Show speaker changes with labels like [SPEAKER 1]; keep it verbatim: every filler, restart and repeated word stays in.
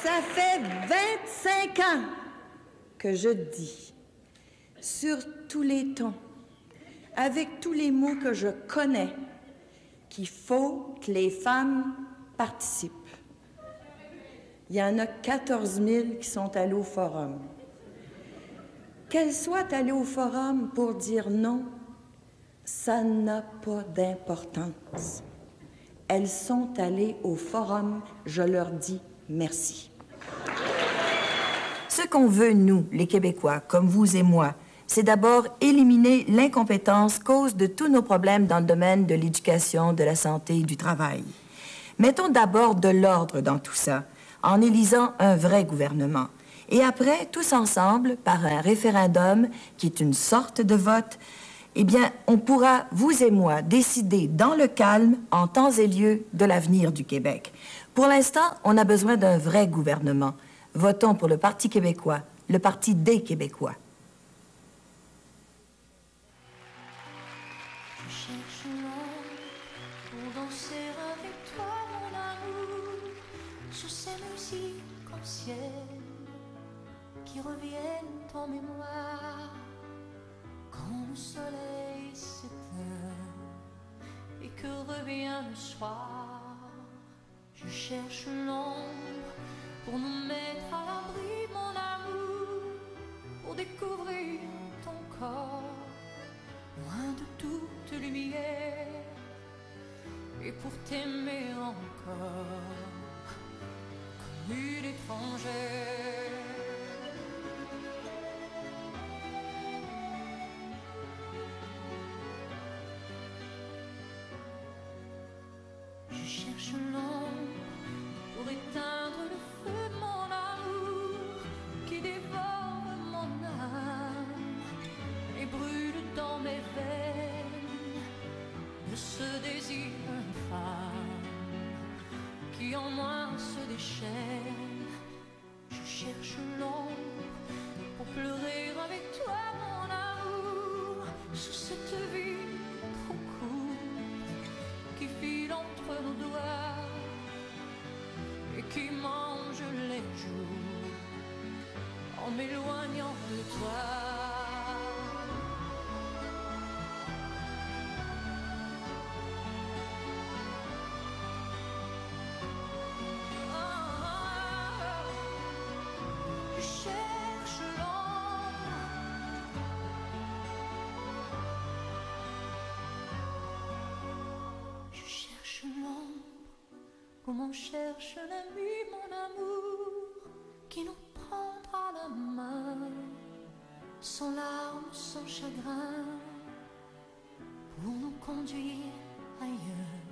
[SPEAKER 1] Ça fait vingt-cinq ans que je dis, sur tous les tons, avec tous les mots que je connais, qu'il faut que les femmes participent. Il y en a quatorze mille qui sont allés au forum. Qu'elles soient allées au forum pour dire non, ça n'a pas d'importance. Elles sont allées au forum, je leur dis merci.
[SPEAKER 2] Ce qu'on veut, nous, les Québécois, comme vous et moi, c'est d'abord éliminer l'incompétence cause de tous nos problèmes dans le domaine de l'éducation, de la santé et du travail. Mettons d'abord de l'ordre dans tout ça, en élisant un vrai gouvernement. Et après, tous ensemble, par un référendum, qui est une sorte de vote, eh bien, on pourra, vous et moi, décider dans le calme, en temps et lieu, de l'avenir du Québec. Pour l'instant, on a besoin d'un vrai gouvernement. Votons pour le Parti québécois, le Parti des Québécois.
[SPEAKER 3] Je cherche l'ombre pour danser avec toi, mon amour, sous ces musiques anciennes qui reviennent en mémoire quand le soleil s'éteint et que revient le soir. Je cherche l'ombre pour nous mettre à l'abri, mon amour, pour découvrir ton corps, loin de toute lumière, et pour t'aimer encore comme une étrangère. Je cherche l'ombre pour éteindre le feu de mon amour qui dévore mon âme et brûle dans mes veines de ce désir infâme qui en moi se déchaîne. Je cherche l'ombre pour pleurer avec toi, mon amour, sous cette vie trop courte qui file entre nos doigts et qui mange les jours en m'éloignant de toi. Oh, je cherche l'ombre, je cherche l'ombre comme on cherche la nuit, mon amour, qui nous prendra la main, sans larmes, sans chagrin, pour nous conduire ailleurs.